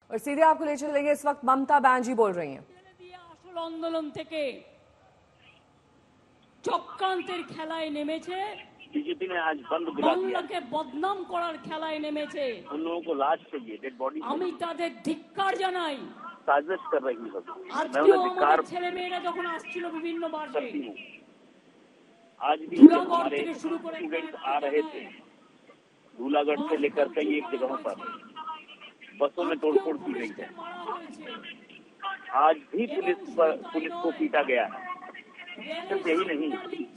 और सीधे आपको ले चलेंगे, इस वक्त ममता बनर्जी बोल रही हैं। আসল আন্দোলন থেকে চক্রান্তের খেলায় নেমেছে, बीजेपी ने आज बंद बुला दिया। বাংলাকে বদনাম করার খেলায় নেমেছে। उन लोगों को लाश चाहिए, डेड बॉडी। আমি তাদের ধিক্কার জানাই। साजिश कर रही है। मैं আজকেও उन्हें धिक्कार আমাদের ছেলেমেয়েরা যখন আসছিল বিভিন্ন বাসে, करती हूँ। आज भी धूलागढ़ हमारे থেকে শুরু করে स्टूडेंट्स आ रहे थे, धूलागढ़ से लेकर कई एक जगहों पर बसों में तोड़फोड़ की गई है। आज भी पुलिस को पीटा गया है। सिर्फ यही नहीं,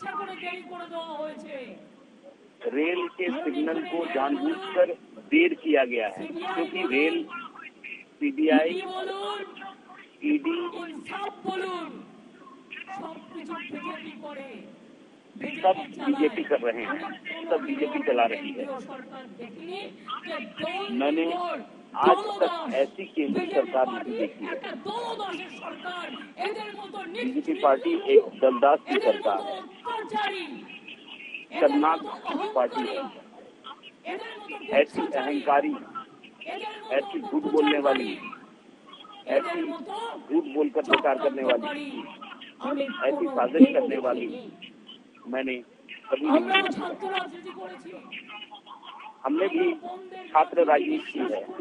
रेल के सिग्नल को जानबूझकर देर किया गया है, क्योंकि रेल सीबीआई, ईडी सब बीजेपी कर रहे हैं, सब बीजेपी चला रही है। मैंने आज तक ऐसी केंद्र सरकार नहीं देखी है। बीजेपी पार्टी एक दलदास की सरकार है, शर्मनाक पार्टी है। ऐसी अहंकारी, ऐसी झूठ बोलने वाली, ऐसी झूठ बोलकर प्रचार करने वाली, ऐसी साजिश करने वाली मैंने कभी नहीं देखी। हमने भी छात्र राजनीति की है।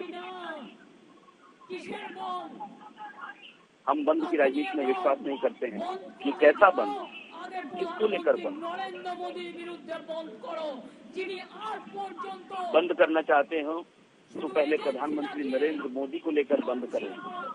हम बंद की राजनीति में विश्वास नहीं करते हैं। ये कैसा बंद, किसको लेकर बंद करना चाहते हो तो पहले प्रधानमंत्री नरेंद्र मोदी को लेकर बंद करें,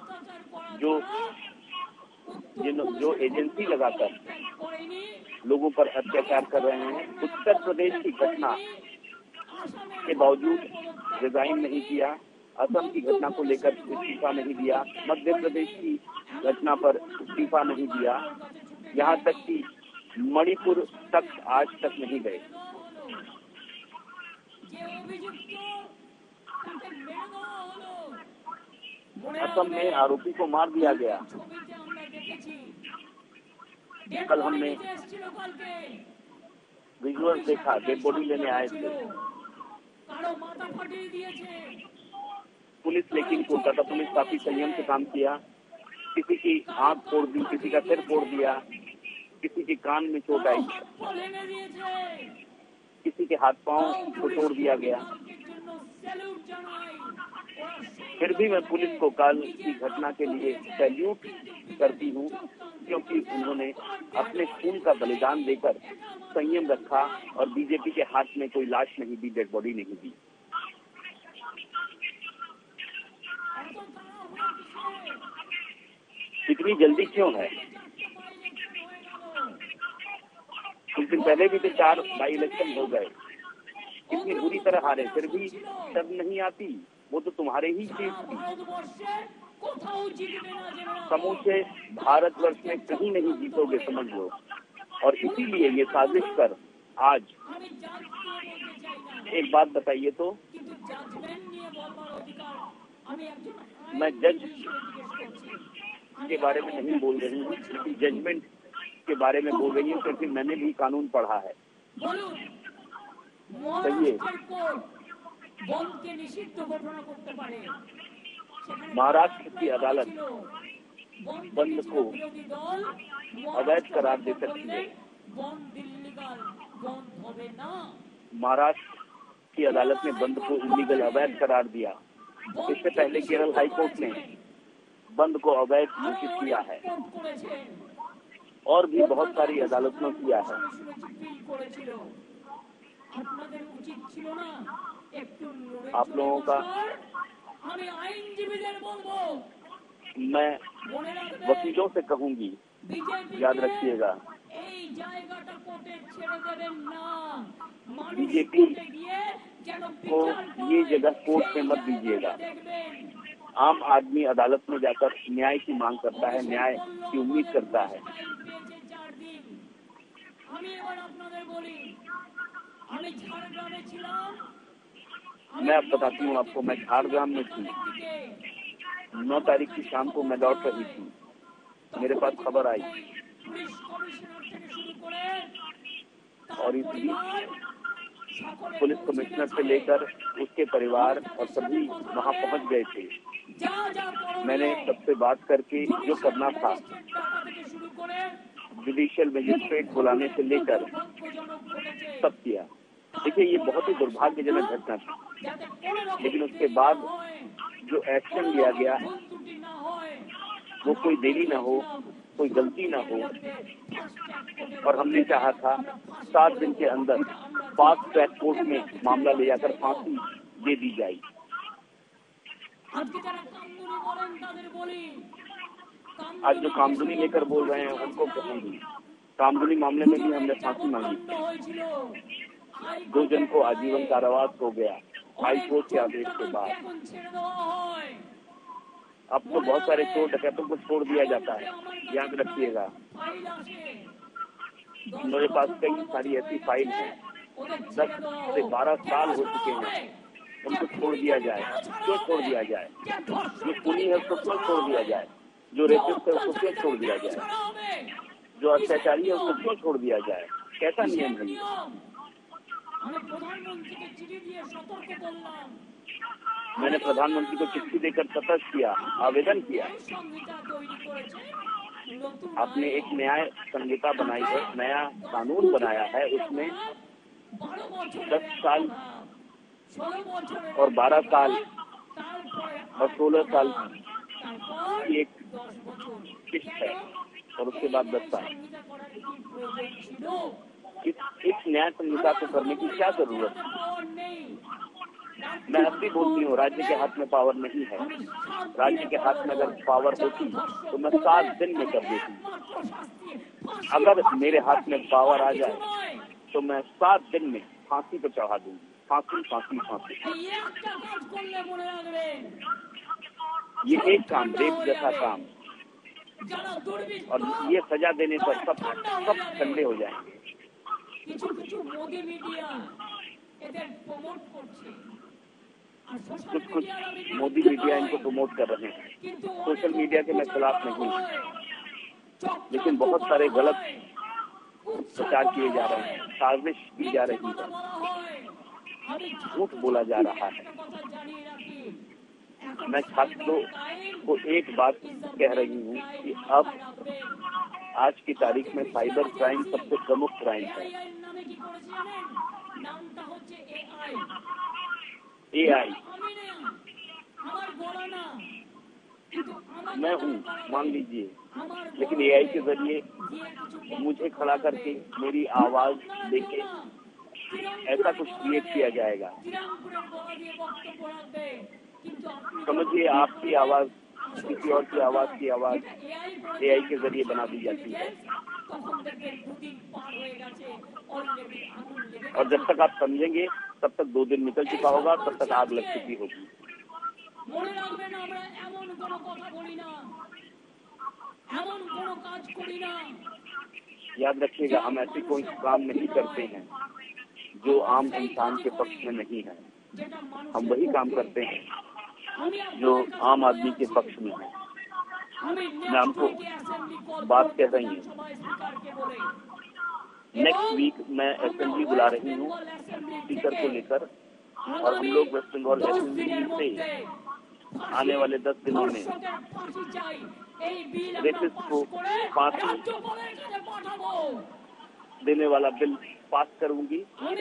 जो एजेंसी लगाकर लोगों पर अत्याचार कर रहे हैं। उत्तर प्रदेश की घटना के बावजूद रिजाइन नहीं किया, असम की घटना को लेकर इस्तीफा नहीं दिया, मध्य प्रदेश की घटना पर इस्तीफा नहीं दिया, यहाँ तक कि मणिपुर तक आज तक नहीं गए। असम में आरोपी को मार दिया गया। कल हमने विजुअल देखा, डेड बॉडी लेने आए थे पुलिस, लेकिन कोलकाता पुलिस काफी संयम से काम किया। किसी की आंख फोड़ दी, किसी का सिर फोड़ दिया, किसी के कान में चोट आई, किसी के हाथ पांव को तोड़ दिया गया। फिर भी मैं पुलिस को कल की घटना के लिए सैल्यूट करती हूँ, क्योंकि उन्होंने अपने खून का बलिदान देकर संयम रखा और बीजेपी के हाथ में कोई लाश नहीं दी, डेड बॉडी नहीं दी। इतनी जल्दी क्यों है? कुछ दिन पहले भी तो 4 बाई इलेक्शन हो गए, इतनी बुरी तरह हारे, फिर भी सब नहीं आती। वो तो तुम्हारे ही चीज थी। समूचे भारतवर्ष में कहीं नहीं जीतोगे, समझ लो। और इसीलिए ये साजिश कर आज एक बात बताइए तो, मैं जज के बारे में नहीं बोल रही हूँ, जजमेंट के बारे में बोल रही हूँ, क्योंकि मैंने भी कानून पढ़ा है। सही है। महाराष्ट्र की अदालत बंद को अवैध करार दे सकती है। महाराष्ट्र की अदालत ने बंद को इलीगल, अवैध करार दिया। इससे पहले केरल हाई कोर्ट ने बंद को अवैध घोषित किया है, और भी बहुत सारी अदालतों ने किया है। आप लोगों का मैं वकीलों से कहूंगी, याद रखिएगा, बीजेपी को ये जगह कोर्ट में मत दीजिएगा। आम आदमी अदालत में जाकर न्याय की मांग करता है, न्याय की उम्मीद करता है। मैं अब बताती हूँ आपको, मैं झारग्राम में थी। 9 तारीख की शाम को मैं लौट रही थी, मेरे पास खबर आई, और इस बीच पुलिस कमिश्नर से लेकर उसके परिवार और सभी वहां पहुंच गए थे। मैंने सबसे बात करके जो करना था, जुडिशियल मजिस्ट्रेट बुलाने से लेकर सब किया। देखिए, ये बहुत ही दुर्भाग्यजनक घटना थी, लेकिन उसके बाद जो एक्शन लिया गया वो कोई देरी ना हो, कोई गलती ना हो, और हमने चाहा था 7 दिन के अंदर फास्ट ट्रैक कोर्ट में मामला ले जाकर फांसी दे दी जाए। आज जो कामदुनी लेकर बोल रहे हैं उनको कहेंगे, कामदुनी मामले में भी हमने फांसी मांगी। 2 जन को आजीवन कारावास हो गया हाई कोर्ट के आदेश के बाद। अब तो बहुत सारे चोर डकैतों को छोड़ दिया जाता है, याद रखिएगा। मेरे पास कई सारी ऐसी फाइल है, 10 से 12 साल हो चुके हैं, उनको छोड़ दिया जाए। क्यों छोड़ दिया जाए? जो खूनी है उसको क्यों छोड़ दिया जाए? जो रेपिस्ट है उसको क्यों छोड़ दिया जाए? जो अत्याचारी है उसको क्यों छोड़ दिया जाए? कैसा नियम है? मैंने प्रधानमंत्री को चिट्ठी देकर सतर्क किया, आवेदन किया। आपने एक न्याय संहिता बनाई है, नया कानून बनाया है, उसमें 10 साल और 12 साल और 16 साल की एक किस्त है, और उसके बाद 10 साल। इस न्याय संहिता को करने की क्या जरूरत है? मैं अब भी बोलती हूँ, राज्य के हाथ में पावर नहीं है। राज्य के हाथ में अगर पावर होती तो मैं 7 दिन में कर देती। अगर मेरे हाथ में पावर आ जाए तो मैं 7 दिन में फांसी पर चढ़ा दूंगी। फांसी फांसी फांसी। ये एक काम, रेप जैसा काम, और ये सजा देने पर सब ठंडे हो जाएंगे। कुछ मोदी मीडिया इनको प्रमोट कर रहे हैं। सोशल मीडिया के मैं खिलाफ नहीं, लेकिन बहुत सारे गलत प्रचार किए जा रहे हैं, साजिश की जा रही है, झूठ बोला जा रहा है। मैं छात्रों को एक बात कह रही हूँ कि अब आज की तारीख में साइबर क्राइम सबसे प्रमुख क्राइम है। AI मैं हूँ, मान लीजिए, लेकिन AI के जरिए मुझे खड़ा करके मेरी आवाज देके ऐसा कुछ क्रिएट किया जाएगा। समझिए, आपकी आवाज किसी और की आवाज AI के जरिए बना दी जाती है, और जब तक आप समझेंगे तब तक 2 दिन निकल चुका होगा, तब तक आग लग चुकी होगी। याद रखिएगा, हम ऐसे कोई काम नहीं करते हैं जो आम इंसान के पक्ष में नहीं है। हम वही काम करते हैं जो आम आदमी के पक्ष में है। मैं आपको बात कह रही हूँ, नेक्स्ट वीक मैं असेंबली बुला रही हूँ स्पीकर को लेकर, और हम लोग वेस्ट बंगाल असेंबली से आने वाले 10 दिनों में रेपिस्ट को फांसी देने वाला बिल पास करूंगी।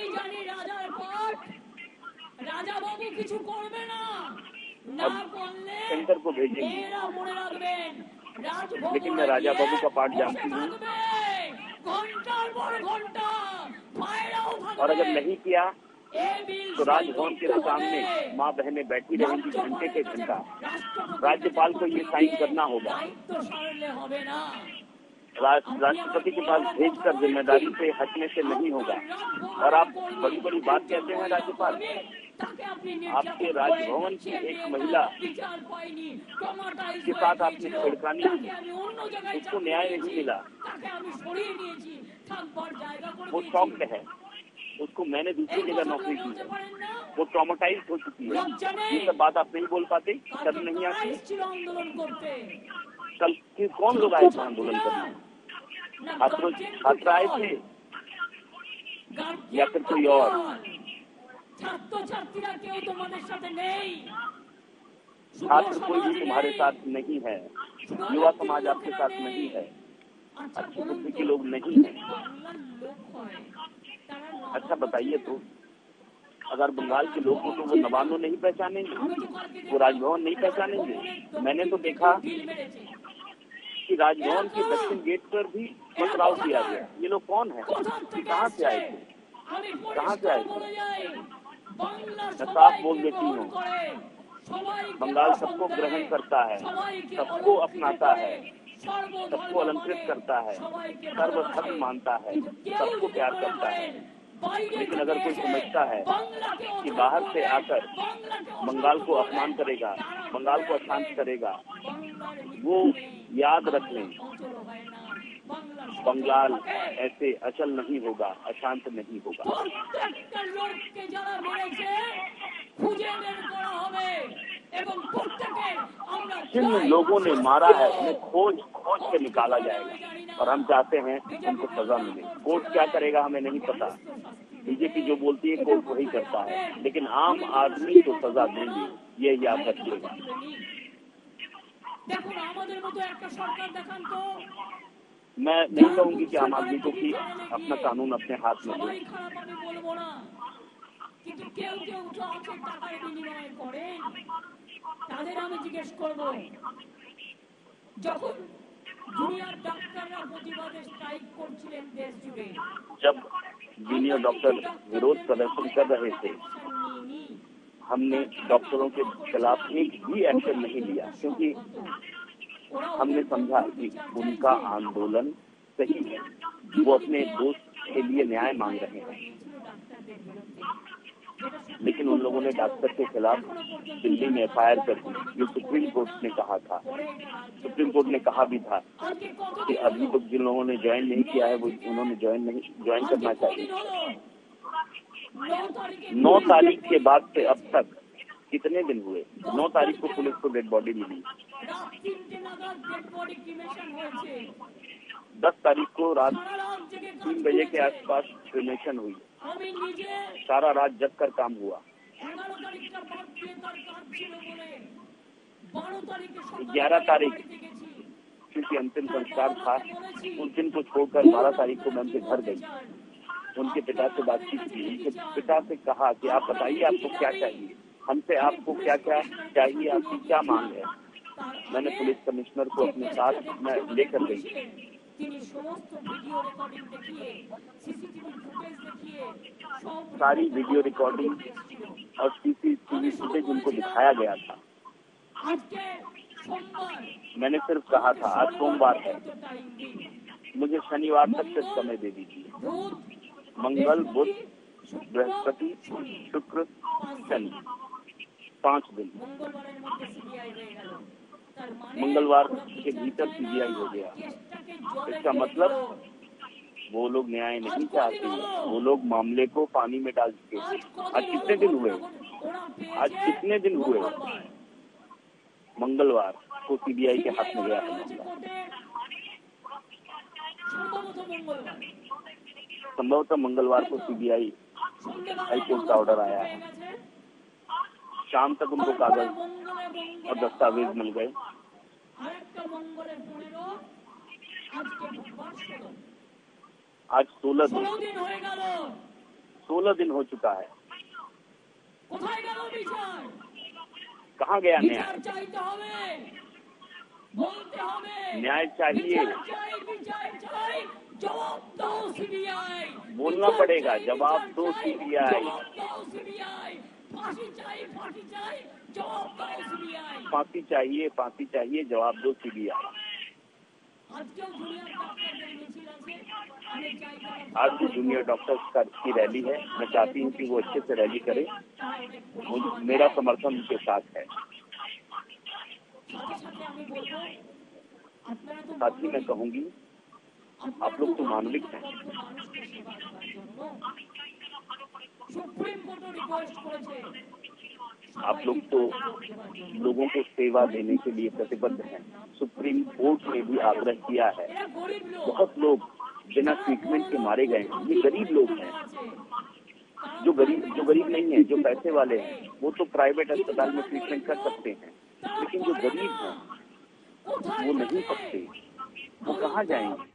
सेंटर को भेजेंगे, लेकिन मैं राजा बाबू का पाठ जानती हूँ, और अगर नहीं किया तो राजभवन के सामने माँ बहनें बैठी रहेंगी घंटे के घंटा। राज्यपाल को ये साइन करना होगा, राष्ट्रपति के पास भेजकर जिम्मेदारी से हटने से नहीं होगा। और आप बड़ी बड़ी बात कहते हैं राज्यपाल, आपके राजभवन की एक महिला के साथ आपने छेड़खानी की, उसको न्याय नहीं मिला, वो शॉक्ड है, उसको मैंने दूसरी जगह नौकरी की है, वो ट्रॉमाटाइज हो चुकी है। ये सब बात आप नहीं बोल पाते, शर्म नहीं आती? कल कौन लोग आए थे आंदोलन करने? छात्र आए थे या फिर कोई और? छात्र कोई भी तुम्हारे साथ नहीं है, युवा समाज आपके साथ नहीं है, अच्छी बुद्धि के लोग नहीं हैं। अच्छा बताइए तो, अगर बंगाल के लोग हो तो वो नवानो नहीं पहचानेंगे, वो राजभवन नहीं पहचानेंगे। मैंने तो देखा कि राजभवन के दक्षिण गेट पर भी पथराव किया गया। ये लोग कौन है, कहाँ से आए थे, कहाँ से आए थे? मैं साफ बोल देती हूँ, बंगाल सबको ग्रहण करता है, सबको अपनाता है, सबको अलंकृत करता है, सर्वधर्म मानता है, सबको प्यार करता है। लेकिन अगर कोई समझता है कि बाहर से आकर बंगाल को अपमान करेगा, बंगाल को अशांत करेगा, वो याद रख लें, बंगाल ऐसे अचल नहीं होगा, अशांत नहीं होगा। जिन लोगों ने मारा है उन्हें खोज के निकाला जाएगा और हम चाहते हैं उनको सजा मिले। कोर्ट क्या करेगा हमें नहीं पता, बीजेपी जो बोलती है कोर्ट वही करता है, लेकिन आम आदमी को सजा देंगे, ये याद रखिएगा। मैं नहीं कहूंगी कि आम आदमी को कि अपना कानून अपने हाथ में दे, কিন্তু কেউ কেউ তো আছে টাকার বিনিময়ে করেন, তাদের আমি জিজ্ঞেস করব, যখন জুনিয়র ডাক্তাররা প্রতিবাদে স্ট্রাইক করছিলেন দেশ জুড়ে, जब जूनियर डॉक्टर विरोध प्रदर्शन कर रहे थे, हमने डॉक्टरों के खिलाफ एक भी एक्शन नहीं लिया, क्योंकि हमने समझा कि उनका आंदोलन सही है, वो अपने दोस्त के लिए न्याय मांग रहे हैं। लेकिन उन लोगों ने डॉक्टर के खिलाफ दिल्ली में एफआईआर कर दी। ये सुप्रीम कोर्ट ने कहा था, सुप्रीम कोर्ट ने कहा भी था कि अभी तक जिन लोगों ने ज्वाइन नहीं किया है वो उन्होंने ज्वाइन करना चाहिए। 9 तारीख के बाद से अब तक कितने दिन हुए? 9 तारीख को पुलिस को डेड बॉडी मिली, 10 तारीख को रात 3 बजे के आसपास क्रिमेशन हुई, सारा रात जग कर काम हुआ। 11 तारीख क्योंकि अंतिम संस्कार था, उस दिन को छोड़कर 12 तारीख को मैं उनके घर गई, उनके पिता से बातचीत की, उनके पिता से कहा कि आप बताइए आपको क्या चाहिए, हमसे आपको क्या क्या चाहिए, आपकी क्या मांग है। मैंने पुलिस कमिश्नर को अपने साथ में लेकर गई, सारी वीडियो रिकॉर्डिंग और सीसीटीवी फुटेज उनको दिखाया गया था। मैंने सिर्फ कहा था आज सोमवार है, मुझे शनिवार तक सिर्फ समय दे दीजिए। मंगल, बुध, बृहस्पति, शुक्र, शनि, 5 दिन। मंगलवार के भीतर सीबीआई हो गया। इसका मतलब वो लोग न्याय नहीं चाहते, वो लोग मामले को पानी में डाल चुके। आज कितने दिन हुए? आज कितने दिन हुए? मंगलवार को सीबीआई के हाथ में गया है मामला। संभवतः मंगलवार को सीबीआई हाईकोर्ट का ऑर्डर आया है। शाम तक उनको कागज और दस्तावेज मिल गए। आज 16 दिन हो चुका है। कहाँ गया न्याय? न्याय चाहिए, बोलना पड़ेगा, जवाब दो सीबीआई। फांसी चाहिए, फांसी चाहिए, जवाब दो सीबीआई। आज जो जूनियर डॉक्टर्स की रैली है, मैं चाहती हूँ कि वो अच्छे से रैली करे, मेरा समर्थन उनके साथ है। साथ ही मैं कहूँगी, आप लोग तो मानविक हैं, आप लोग तो लोगों को सेवा देने के लिए प्रतिबद्ध हैं। सुप्रीम कोर्ट ने भी आग्रह किया है। बहुत लोग बिना ट्रीटमेंट के मारे गए हैं। ये गरीब लोग हैं, जो गरीब नहीं है, जो पैसे वाले हैं, वो तो प्राइवेट अस्पताल में ट्रीटमेंट कर सकते हैं, लेकिन जो गरीब हैं वो नहीं सकते, वो कहाँ जाएंगे?